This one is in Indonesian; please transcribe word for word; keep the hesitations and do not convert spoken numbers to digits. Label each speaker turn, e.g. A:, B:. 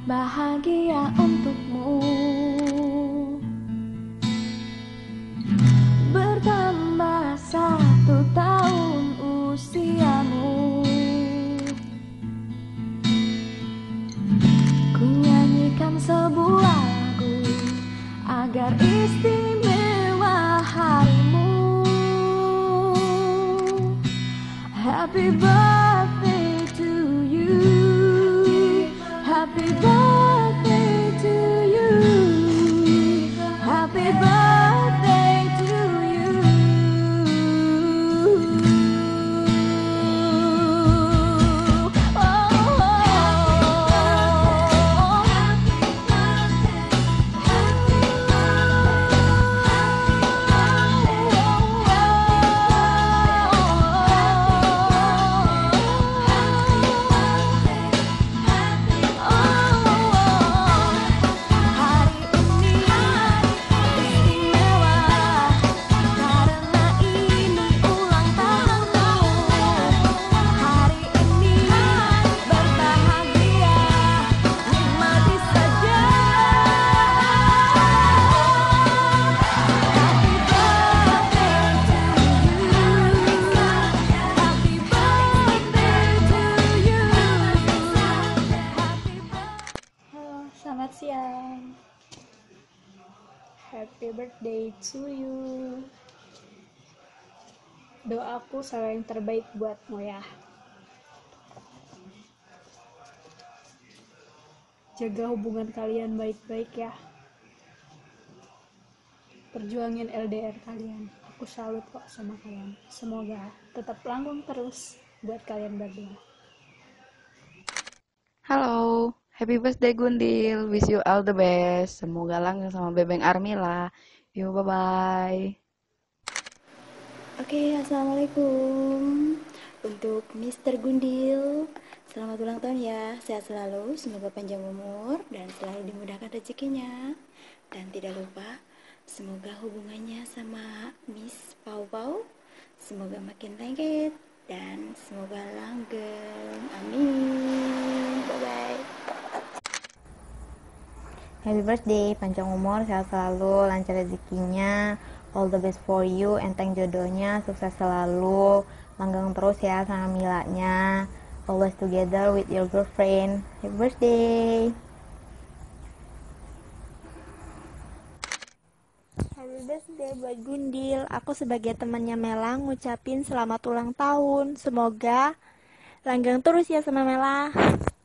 A: bahagia untukmu. Bertambah satu tahun usiamu, ku nyanyikan sebuah lagu agar istimewa harimu. Happy birthday to you, happy birthday to you, happy birthday to you. Oh, oh, oh. Hari ini istimewa karena ini ulang tahunmu. Hari ini berbahagia, nikmati saja. Happy birthday to you, happy birthday to you, happy birthday.
B: Halo, selamat siang. Happy birthday to you. Doaku selalu yang terbaik buatmu ya. Jaga hubungan kalian baik-baik ya. Perjuangin L D R kalian. Aku salut kok sama kalian. Semoga tetap langgeng terus buat kalian berdua.
C: Halo, happy birthday Gundil. Wish you all the best. Semoga langgeng sama Bebeng Armila. Yuk, bye-bye.
D: Oke, assalamualaikum. Untuk mister Gundil, selamat ulang tahun ya. Sehat selalu, semoga panjang umur dan selalu dimudahkan rezekinya. Dan tidak lupa, semoga hubungannya sama Miss Pau Pau semoga makin lengket dan semoga langgeng. Amin. Bye bye.
E: Happy birthday, panjang umur, sehat selalu, lancar rezekinya, all the best for you, enteng jodohnya, sukses selalu, langgeng terus ya sama Milanya, always together with your girlfriend. Happy birthday.
F: Happy birthday buat Gundil. Aku sebagai temannya Mela ngucapin selamat ulang tahun. Semoga langgeng terus ya sama Mela.